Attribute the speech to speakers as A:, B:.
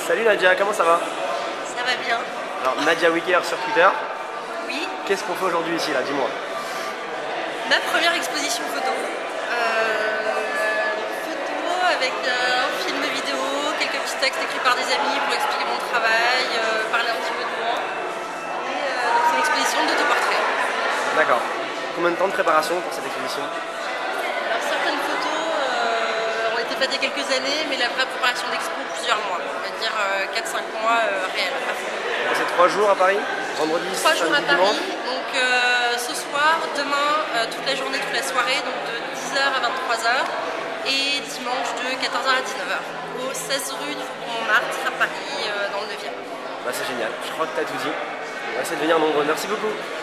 A: Salut Nadia, comment ça va?
B: Ça va bien.
A: Alors Nadia Wicker sur Twitter.
B: Oui.
A: Qu'est-ce qu'on fait aujourd'hui ici là, dis-moi?
B: Ma première exposition photo. Photo avec un film vidéo, quelques petits textes écrits par des amis pour expliquer mon travail, parler un petit peu de moi. Et donc c'est une exposition d'autoportrait.
A: D'accord. Combien de temps de préparation pour cette exposition?
B: Alors certaines photos ont été faites il y a quelques années, mais la vraie préparation d'expo plusieurs mois. On va dire 4-5 mois réels à fond.
A: C'est 3 jours à Paris? Vendredi,
B: 3 jours à
A: samedi,
B: Paris,
A: dimanche?
B: donc ce soir, demain, toute la journée, toute la soirée, donc de 10h à 23h et dimanche de 14h à 19h au 16 rue du Faubourg Montmartre à Paris dans le 9e.
A: Bah, c'est génial, je crois que tu as tout dit. On va essayer de venir nombreux. Merci beaucoup.